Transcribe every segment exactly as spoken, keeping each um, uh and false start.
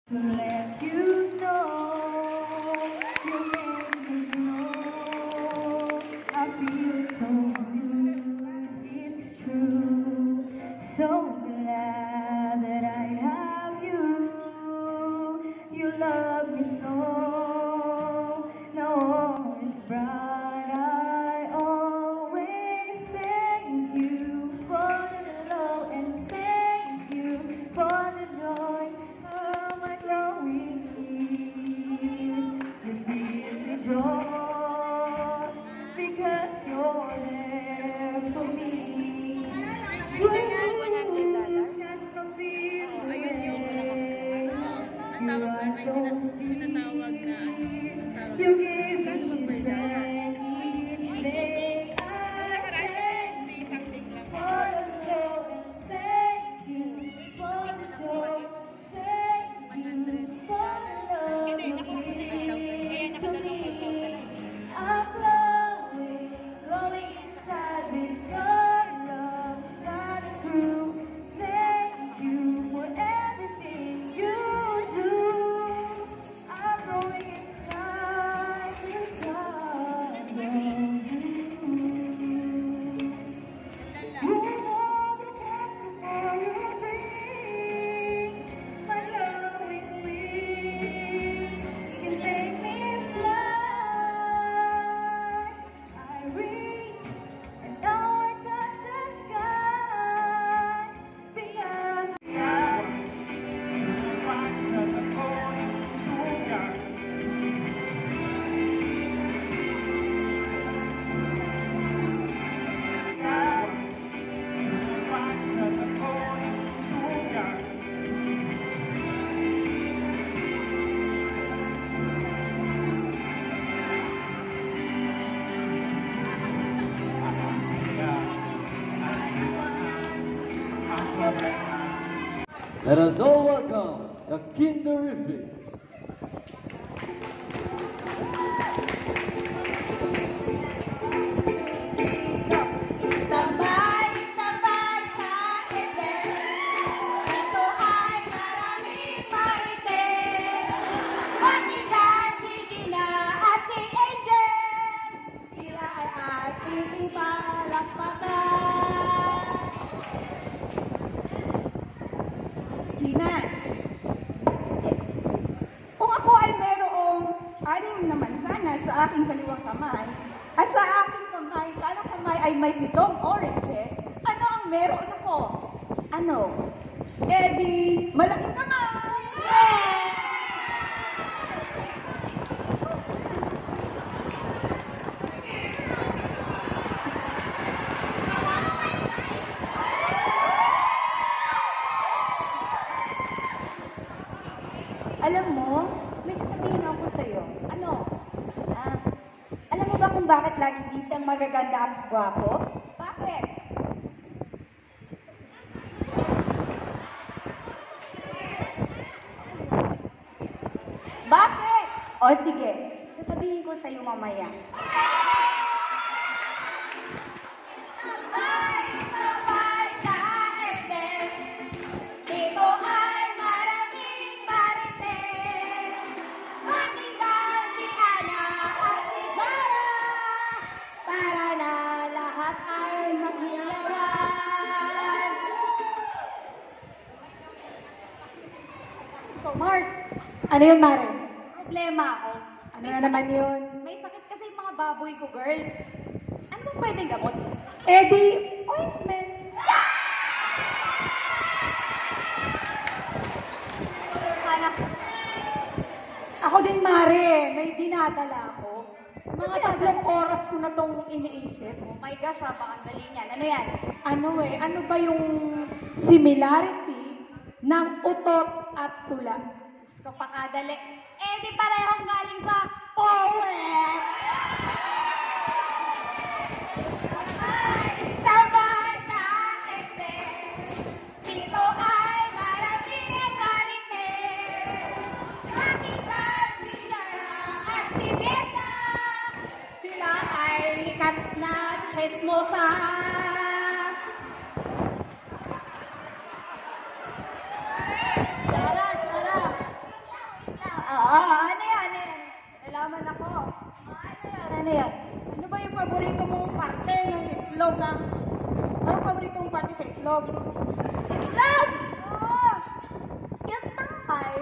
To let you know, you make me know, I feel so good, it's true. So glad that I have you, you love me so, now all is bright. I always thank you for the love and thank you for the joy. Oh, my growing years, you give me joy because you're there for me. Ooh, that's the feeling. You are so sweet. You give me strength each day. I thank you for the love and thank you for the joy. Thank you for the love you give to me. I'm glowing, glowing inside with your love shining through. Thank you for everything you do. I'm growing inside because of you. You know the what tomorrow brings. My loving wings can make me fly. I reach and now I touch the sky because Let us all welcome the Kinderific. sabay, sabay sa event. Ito ay maraming marites. Pagkitan si Gina at si Angel. Sila ay ating palakpakan. Gina, kung ako ay mayroong anim na mansanas sa aking kaliwang kamay, at sa aking kamay, kanang kamay ay may pitong oranges, ano ang meron ako? Ano? Eh di, malaking kamay! Alam mo, may sasabihin ako sa'yo. Ano? Ah, alam mo ba kung bakit lagi di siyang magaganda at gwapo? Bakit? Bakit? O sige, sasabihin ko sa'yo mamaya. Sabay, sabay sa event. Dito ay maraming marites. Pakinggan si Ana at si Zara para na lahat ay maghilawan. So Mars, ano yun Mare? Problema ako. Ano na naman yun? May sakit kasi yung mga baboy ko, girl. Ano bang pwedeng gamot? Eh di, ointment. Anak, ako din, Mare. May dinadala ako. Mga tatlong oras ko na tong iniisip. Oh my gosh, ha, baka dali niyan. Ano yan? Ano eh, ano ba yung similarity ng utot at tula? Diyos ko, pakadali. Eh, di parehong galing sa poet. Sabay sa event. Dito ay maraming marites. Pakinggan si Shara at si Besa. Sila ay likat na chismosa. Shara, Shara. Ang paborito mong party sa itlog? Itlog! Oo! Yung tangkay.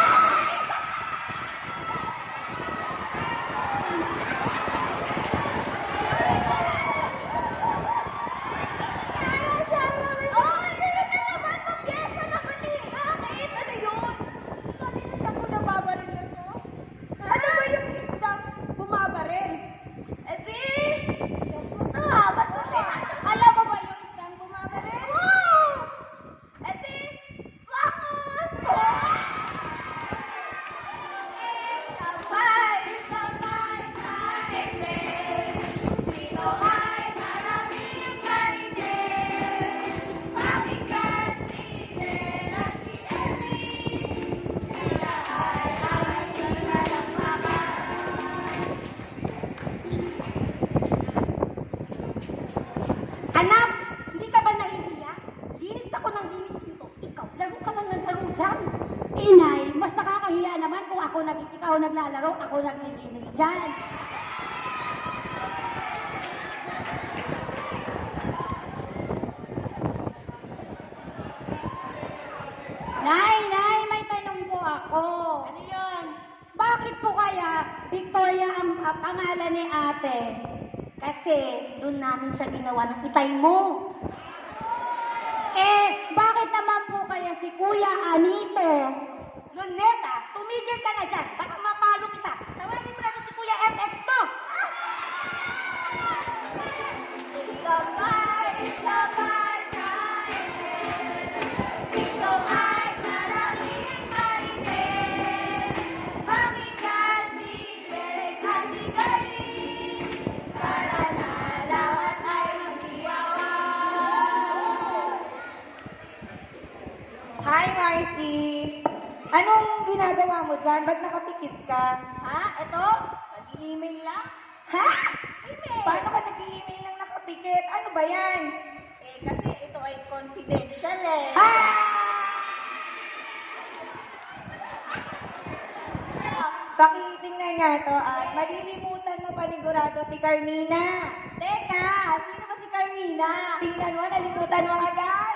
Inay, mas nakakahiya naman kung ako nag ikaw naglalaro, ako naglilinis dyan. Nay, Nay, may tanong po ako. Ano yun? Bakit po kaya Victoria ang uh, pangalan ni ate? Kasi doon namin siya ginawa ng itay mo. Eh, bakit naman po kaya si Kuya Anito? Luneta, tumigil ka na dyan. Baka mapalo kita. Tawagin mo na doon si Kuya F X mo. Isabay, isabay sa ito ay maraming marites. Mabigat, sileg, at sigarin. Para na lahat ay magiyawa. Hi, Marcy. Anong ginagawa mo dyan? Ba't nakapikit ka? Ha? Ito? Nag-i-email lang? Ha? Email? Paano ka nag-i-email lang nakapikit? Ano ba yan? Eh, kasi ito ay confidential eh. Ha? Pakitingnan nga to at malilimutan mo panigurado si Carmina. Teka, sino ba si Carmina? Tingnan mo, nalimutan mo agad.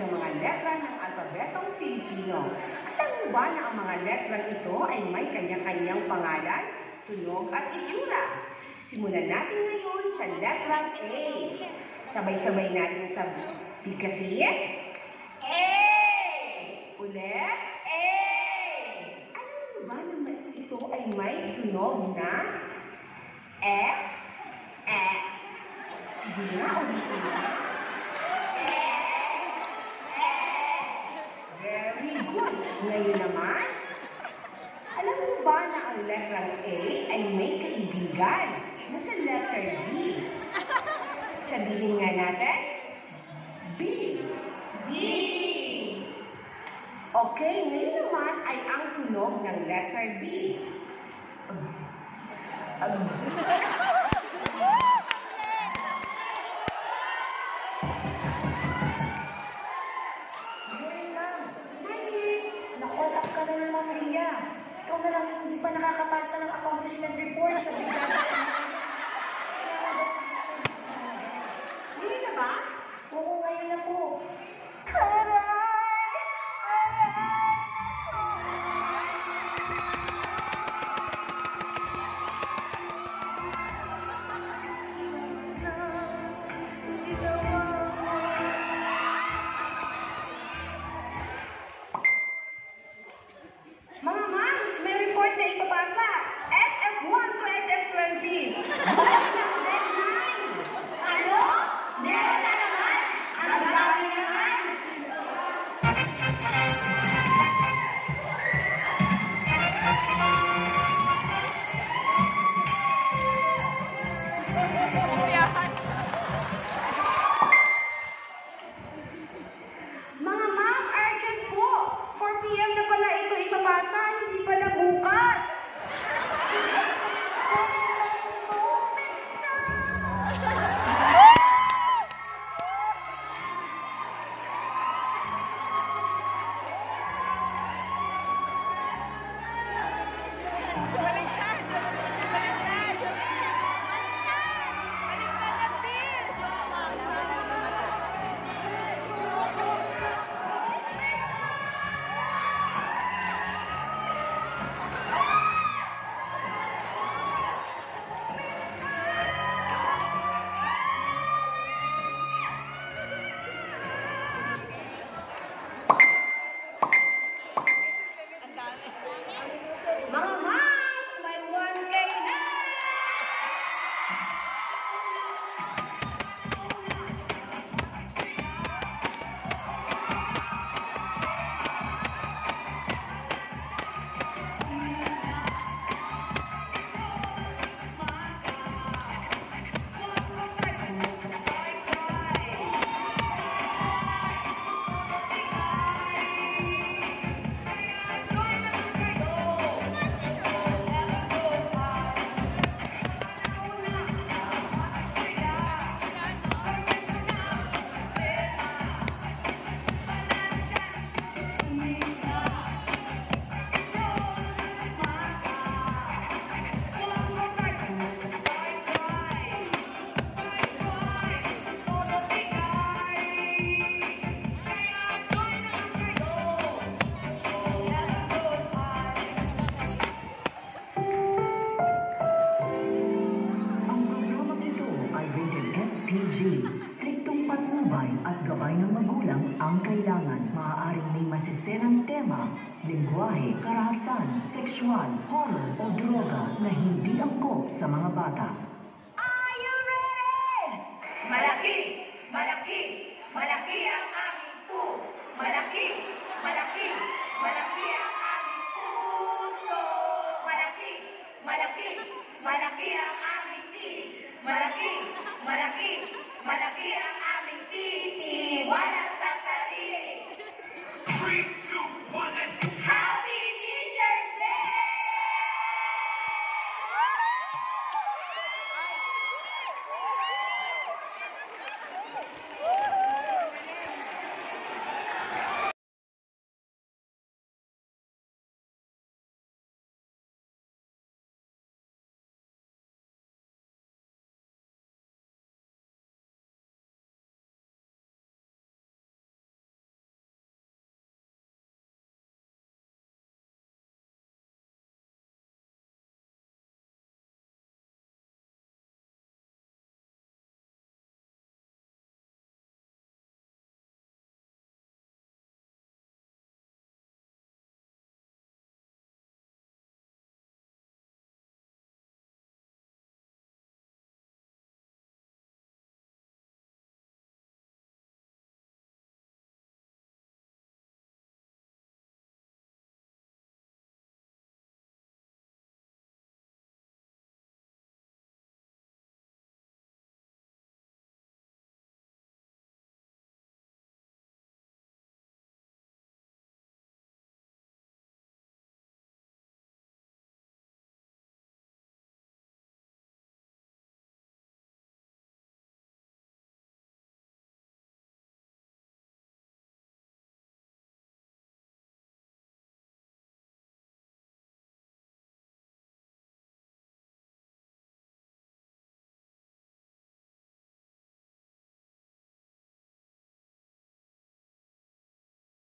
ng mga letra ng alpabetong Filipino. At alam mo ba na ang mga letrang ito ay may kanya-kanyang pangalan, tunog at itsura? Simulan natin ngayon sa letrang A. Sabay-sabay natin sa bigkasin. A! Ulit. A! Alam mo ba na ito ay may tunog na F? F. Sige na, ulitin na. Very good. Ngayon naman, alam mo ba na ang letrang A ay may kaibigan na sa letter B? Sabihin nga natin, B. B. Okay, ngayon naman ay ang tunog ng letter B. Um, um. Na-call up ka na naman, Maria. Ikaw na lang hindi pa nakakapasa ng accomplishment report sa bigla. Hindi na ba? Oo, ngayon na po. Mga moms, may report na ipapasa. S F one to S F twenty. Bukas na ang deadline. Ano? Meron na naman? Ang dami naman. Mga ma'am, urgent po. four p m na pala ito ipapasa, hindi pala bukas. Mga moms, may one K na! Ang programang ito ay rated S P G. Striktong patnubay at gabay ng magulang ang kailangan. Maaaring may masiserang tema, lingwahe, karahasan, sexual, horror o droga na hindi angkop sa mga bata. Are you ready? Malaki, malaki, malaki ang aming po. Malaki, malaki, malaki ang aming puso. Malaki, malaki, malaki ang aming team. Malaki, malaki, malaki ang